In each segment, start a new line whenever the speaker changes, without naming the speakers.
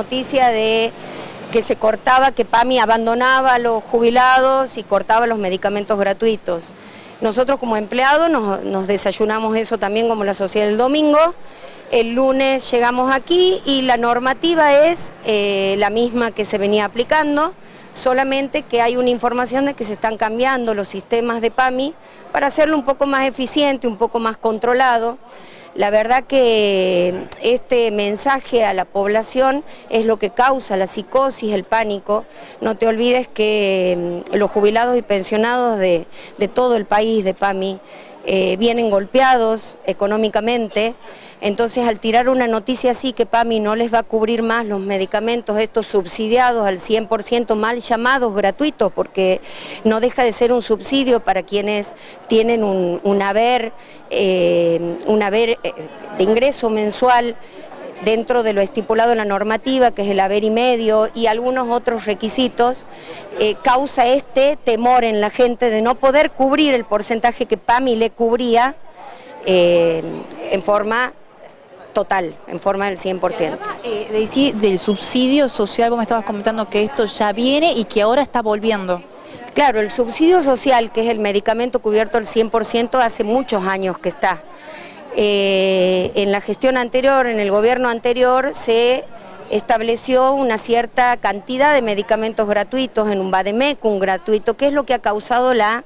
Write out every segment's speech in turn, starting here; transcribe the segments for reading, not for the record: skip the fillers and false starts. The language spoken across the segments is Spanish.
Noticia de que se cortaba, que PAMI abandonaba a los jubilados y cortaba los medicamentos gratuitos. Nosotros como empleados nos desayunamos eso también como la sociedad del domingo. El lunes llegamos aquí y la normativa es la misma que se venía aplicando, solamente que hay una información de que se están cambiando los sistemas de PAMI para hacerlo un poco más eficiente, un poco más controlado. La verdad que este mensaje a la población es lo que causa la psicosis, el pánico. No te olvides que los jubilados y pensionados de todo el país de PAMI vienen golpeados económicamente, entonces al tirar una noticia así que PAMI no les va a cubrir más los medicamentos estos subsidiados al 100%, mal llamados gratuitos, porque no deja de ser un subsidio para quienes tienen un haber de ingreso mensual dentro de lo estipulado en la normativa, que es el haber y medio, y algunos otros requisitos, causa este temor en la gente de no poder cubrir el porcentaje que PAMI le cubría en forma total, en forma del 100%.
Del subsidio social, vos me estabas comentando que esto ya viene y que ahora está volviendo.
Claro, el subsidio social, que es el medicamento cubierto al 100%, hace muchos años que está. En la gestión anterior, en el gobierno anterior, se estableció una cierta cantidad de medicamentos gratuitos en un vademecum gratuito, que es lo que ha causado la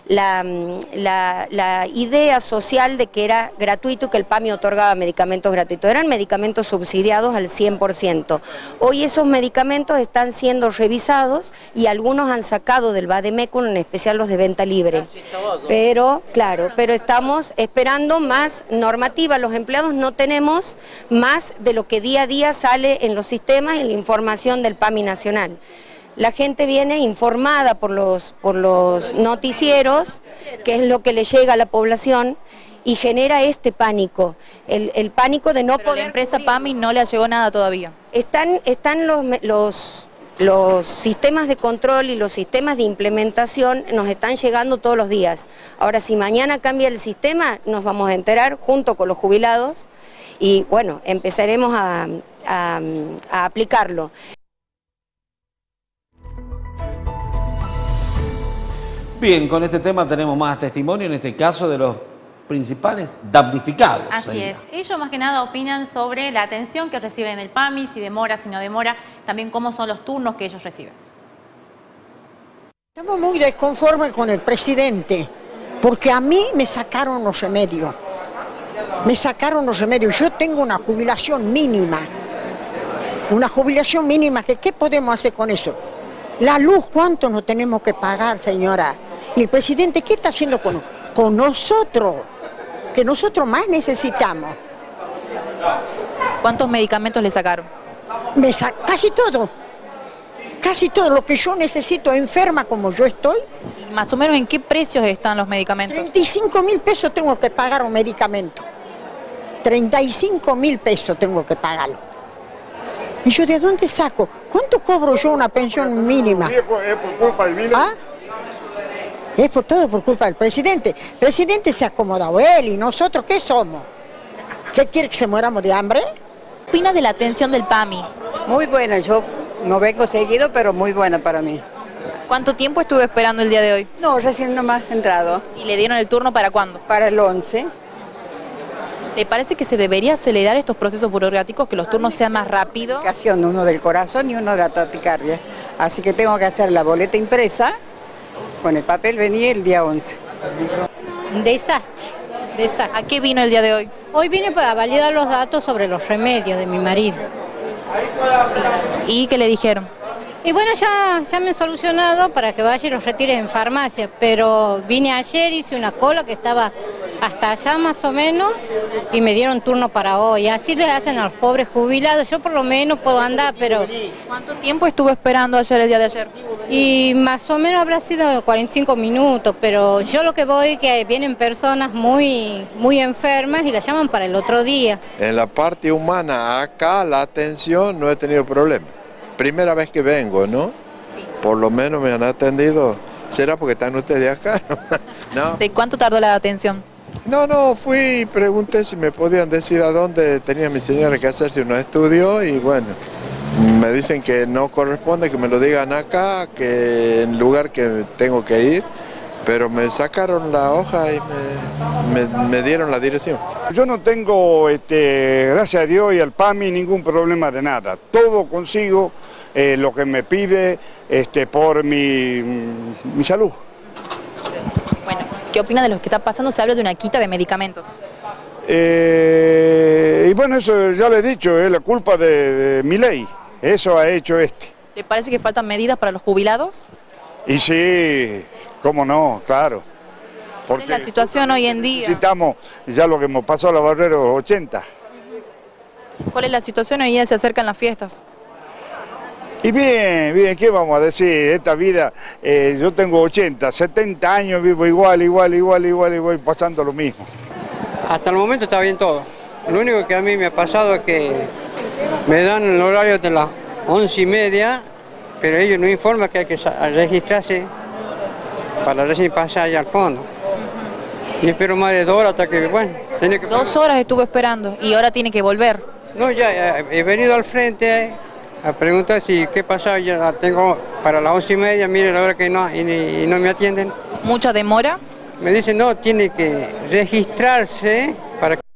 idea social de que era gratuito y que el PAMI otorgaba medicamentos gratuitos. Eran medicamentos subsidiados al 100%. Hoy esos medicamentos están siendo revisados y algunos han sacado del vademecum, en especial los de venta libre. Pero, claro, estamos esperando más normativa. Los empleados no tenemos más de lo que día a día sale en los sistemas y la información del PAMI nacional. La gente viene informada por los noticieros, que es lo que le llega a la población, y genera este pánico, el pánico de no poder...
La empresa PAMI no le llegó nada todavía.
Están los sistemas de control y los sistemas de implementación nos están llegando todos los días. Ahora, si mañana cambia el sistema, nos vamos a enterar junto con los jubilados y, bueno, empezaremos a aplicarlo.
Bien, con este tema tenemos más testimonio, en este caso de los principales damnificados.
Así es. Ellos más que nada opinan sobre la atención que reciben el PAMI, si demora, si no demora, también cómo son los turnos que ellos reciben.
Estamos muy desconformes con el presidente, porque a mí me sacaron los remedios. Me sacaron los remedios. Yo tengo una jubilación mínima. Una jubilación mínima, que ¿qué podemos hacer con eso? La luz, ¿cuánto nos tenemos que pagar, señora? Y el presidente, ¿qué está haciendo con nosotros? Que nosotros más necesitamos.
¿Cuántos medicamentos le sacaron?
Casi todo. Casi todo lo que yo necesito, enferma como yo estoy.
¿Y más o menos en qué precios están los medicamentos?
35.000 pesos tengo que pagar un medicamento. 35.000 pesos tengo que pagarlo. ¿Y yo de dónde saco? ¿Cuánto cobro yo una pensión mínima?
Es por culpa del vino.
¿Ah? Es todo por culpa del presidente. El presidente se ha acomodado él y nosotros, ¿qué somos? ¿Qué quiere, que se muéramos de hambre?
¿Qué opina de la atención del PAMI?
Muy buena, yo no vengo seguido, pero muy buena para mí.
¿Cuánto tiempo estuvo esperando el día de hoy?
No, recién nomás entrado.
¿Y le dieron el turno para cuándo?
Para el 11.
¿Le parece que se debería acelerar estos procesos burocráticos, que los turnos sean más rápidos?
Uno del corazón y uno de la taquicardia. Así que tengo que hacer la boleta impresa, con el papel venía el día 11.
Un desastre.
¿A qué vino el día de hoy?
Hoy vine para validar los datos sobre los remedios de mi marido.
¿Y qué le dijeron?
Y bueno, ya me han solucionado para que vaya y los retire en farmacia, pero vine ayer, hice una cola que estaba hasta allá más o menos y me dieron turno para hoy. Así le hacen a los pobres jubilados. Yo por lo menos puedo andar, pero...
¿Cuánto tiempo estuvo esperando ayer, el día de ayer?
Y más o menos habrá sido 45 minutos, pero yo lo que voy que vienen personas muy enfermas y las llaman para el otro día.
En la parte humana, acá la atención no he tenido problema. Primera vez que vengo, ¿no?
Sí.
Por lo menos me han atendido. ¿Será porque están ustedes acá? ¿No?
¿De cuánto tardó la atención?
No, fui y pregunté si me podían decir a dónde tenía mi señora que hacerse unos estudios y bueno, Me dicen que no corresponde, que me lo digan acá, que en el lugar que tengo que ir, pero me sacaron la hoja y me dieron la dirección.
Yo no tengo, gracias a Dios y al PAMI, ningún problema de nada. Todo consigo lo que me pide por mi salud.
Bueno, ¿qué opina de lo que está pasando? Se habla de una quita de medicamentos.
Y bueno, eso ya le he dicho, es la culpa de Milei. Eso ha hecho
¿Le parece que faltan medidas para los jubilados?
Y sí, cómo no, claro.
¿Cuál es la situación hoy en día?
Necesitamos ya lo que hemos pasado a la barrera de los 80.
¿Cuál es la situación hoy en día? Se acercan las fiestas.
Y bien, ¿qué vamos a decir? Esta vida, yo tengo 80, 70 años, vivo igual, y voy pasando lo mismo.
Hasta el momento está bien todo. Lo único que a mí me ha pasado es que me dan el horario de las 11:30, pero ellos no informan que hay que registrarse para recién pasar allá al fondo. Y espero más de 2 horas hasta que, bueno, tiene que...
2 horas estuve esperando y ahora tiene que volver.
No, ya he venido al frente a preguntar si qué pasa, ya tengo para las 11:30, mire la hora que no, y no me atienden.
¿Mucha demora?
Me dicen, no, tiene que registrarse para